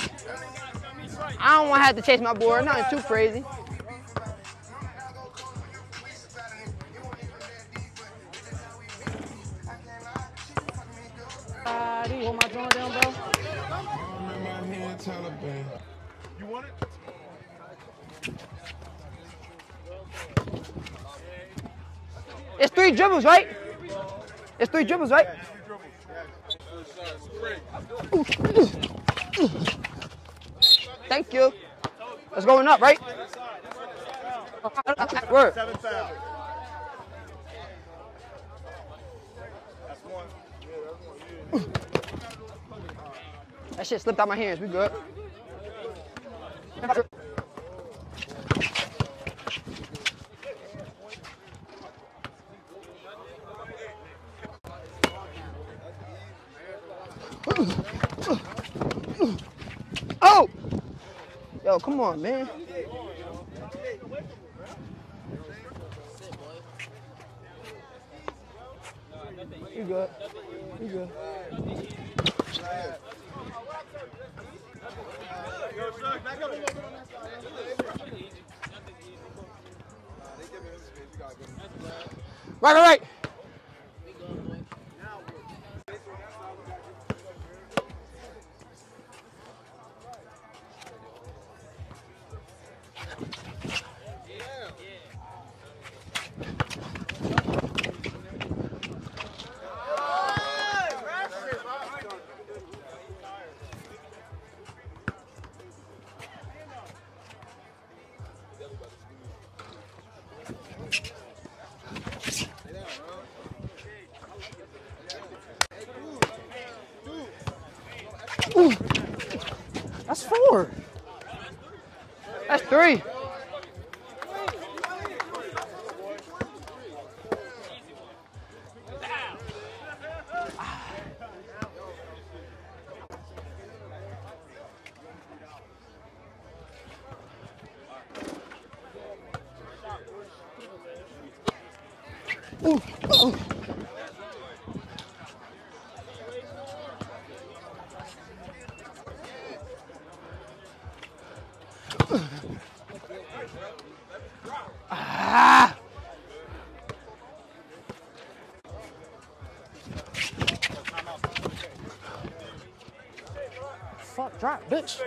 I don't want to have to chase my board. Nothing too crazy. You hold my joint down, bro. You want it? It's 3 dribbles, right? It's 3 dribbles, right? Thank you. It's going up, right? Word. 7 foul. That's 1. That shit slipped out my hands. We good. Oh! Yo, come on, man. You good. You good. Right. Ooh. That's 4. That's 3. Ooh. Oh. Ah. Fuck, drop, bitch.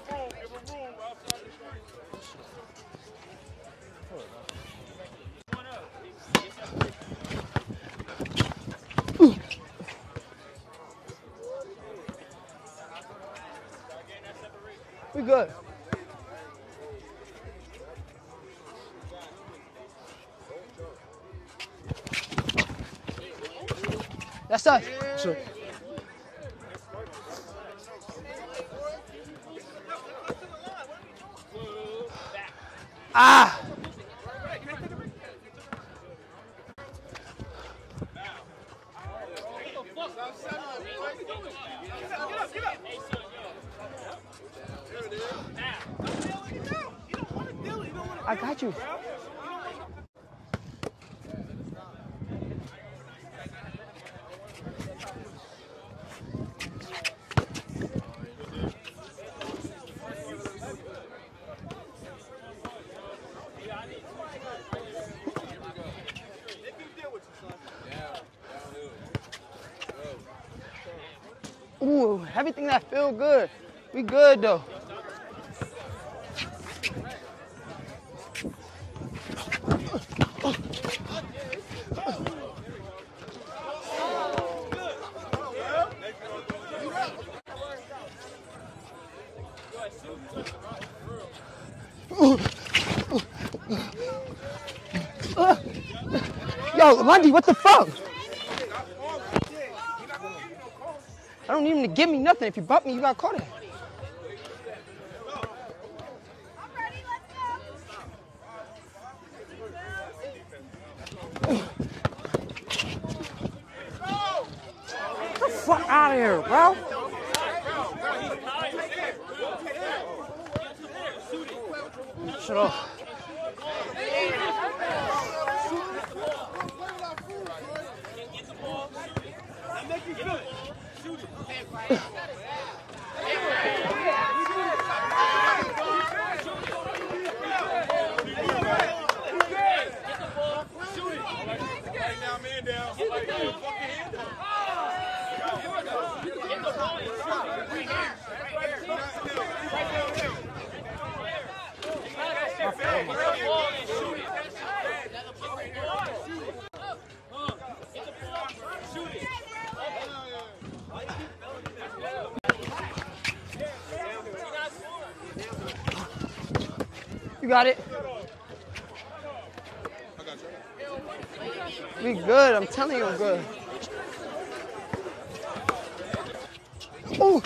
We good. That's us. Sure. Ah! I got you. Ooh, everything that feel good. We good though. Yo, Lundy, what the fuck? I don't need him to give me nothing. If you bump me, you got caught it. Get the fuck out of here, bro. Shut up. got it. We good. I'm telling you, I'm good. Oh.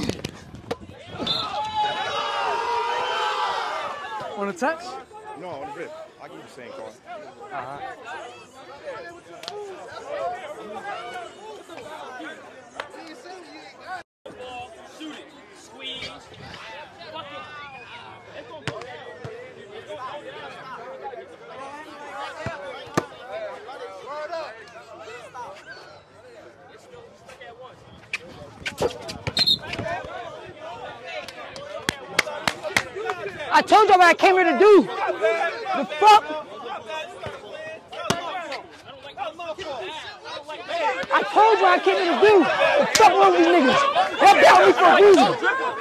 On the touch? No, on the rip. I'll give you the same call. Shoot it. Squeeze. Fuck it. I told you what I came here to do. The fuck? I told you what I came here to do. The fuck wrong with these niggas? Help out me for a reason.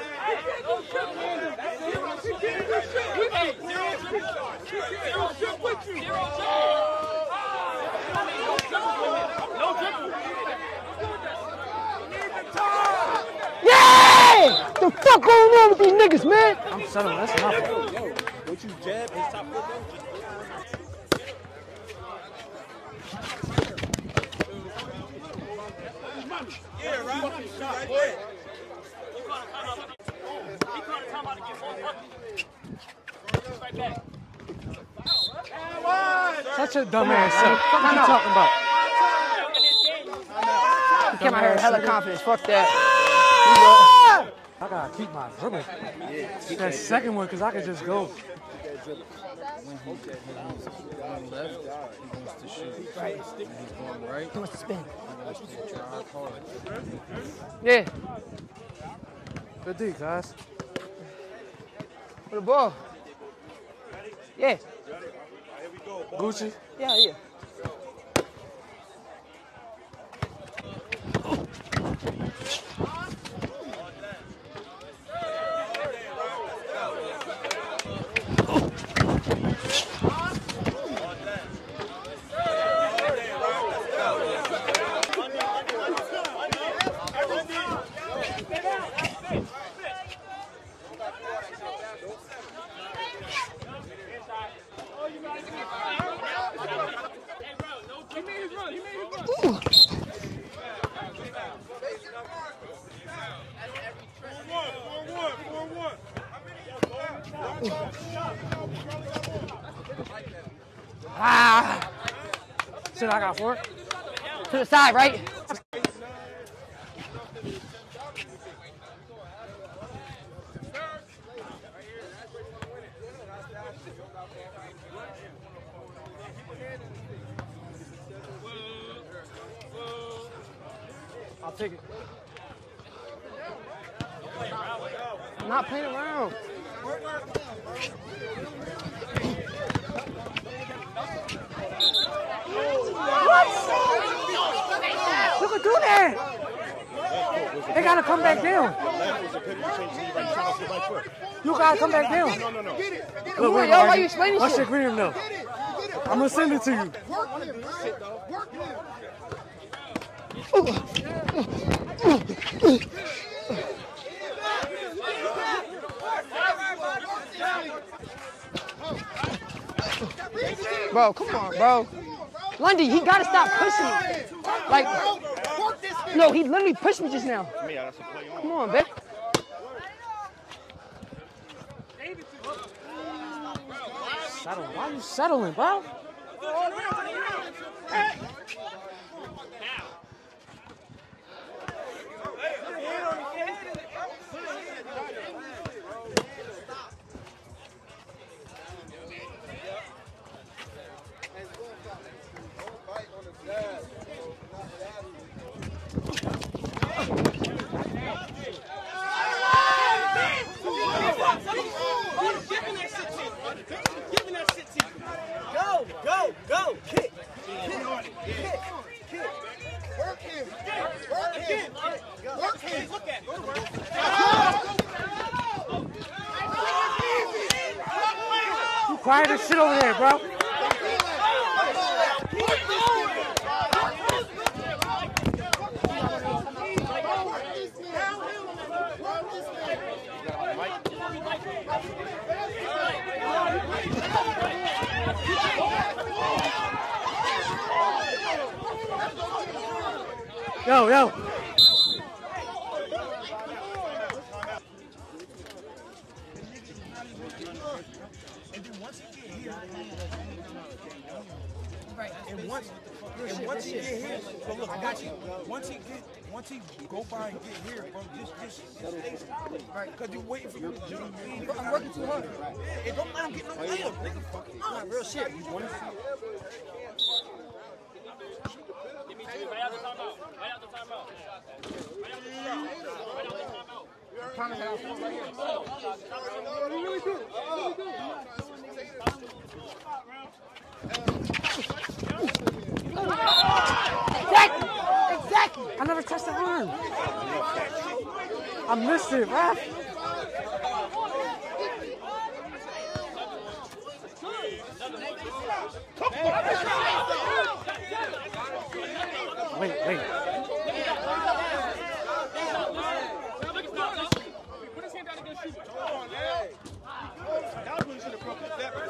Yeah! The fuck going on with these niggas, man? I'm settling. That's enough. What you jab his top foot though? Yeah, right. Right there. He caught a timeout to get more buckets. Right back. Such a dumbass son. What are you talking about? He came out here hella confidence. Fuck that. I gotta keep my dribbling. That second one, because I could just go. When left, he wants to shoot. Right. When he's going right, He wants to spin. he wants to drive hard. Yeah. Good D, guys. For the ball. Yeah. Gucci. Yeah, yeah. Ah, Shit, I got for it. to the side, right? I'll take it. I'm not playing around. Look at do that. They gotta come back down. You gotta come back down. No. Look, Yo, wait, why you explaining what's shit? your green though? I'm gonna send it to you. Bro, come on, bro. Lundy, he gotta stop pushing me. Like, no, he literally pushed me just now. Come on, babe. Settle. Why are you settling, bro? Go! Kick! Work him! Look at it! You quiet as shit over there, bro. Yo. And once he get here, so look, I got you. Once he go by and get here, bro, just stay right. Cause you waiting for me to jump. I'm working too hard. It don't let him get no layup, nigga. Not real shit. You want to see? Right out the timeout. Right out the timeout. Right out the timeout. Right out the timeout. I'm trying to head out right here. Exactly. I never touched the arm. I missed it, ref. Wait. Put his hand down and go shoot. That was when you should have broken the step.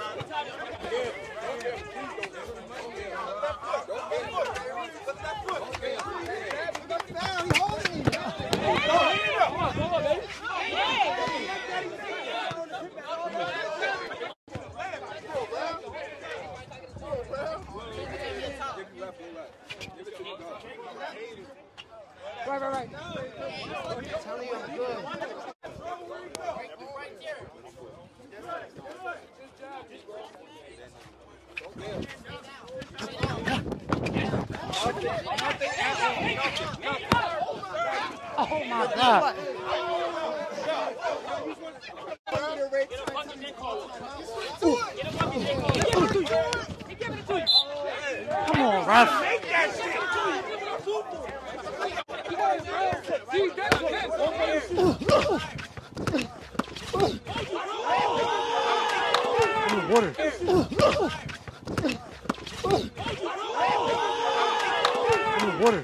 Right. I'm telling you, I'm good. Oh my God. Come on, ref. Water. Water.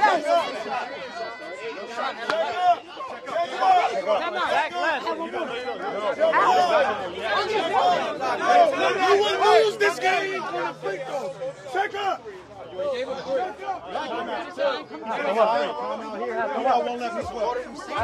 You will lose this game on the free throw. Check up. Won't let me sweat.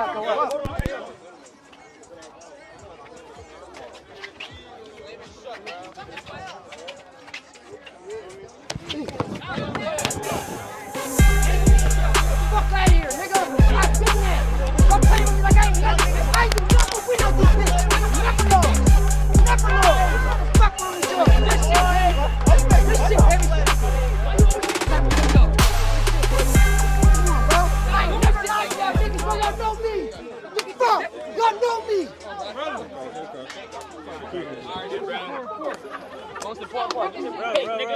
Fuck out of here, nigga. I've been there. Don't play with me like I ain't nothing. I ain't do nothing. We know this bitch. Never know. Never know. Fuck on the show. This shit, everything. Come on, bro. I ain't never like y'all niggas, bro. Y'all know me. Fuck. Y'all know me. Most important part. Hey, nigga.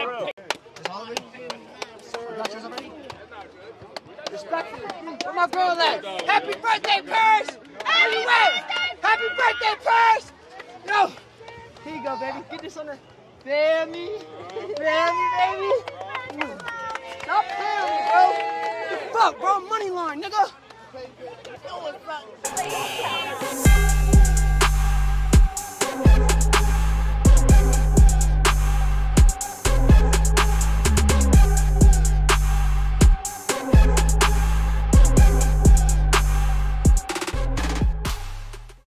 Respectfully. Where my girl at? Happy birthday, Paris! Where you at? Happy birthday, Paris! Yo! Here you go, baby. Get this on the... Feel me? Feel me, baby? Stop playing with me, bro. What the fuck, bro? Money line, nigga.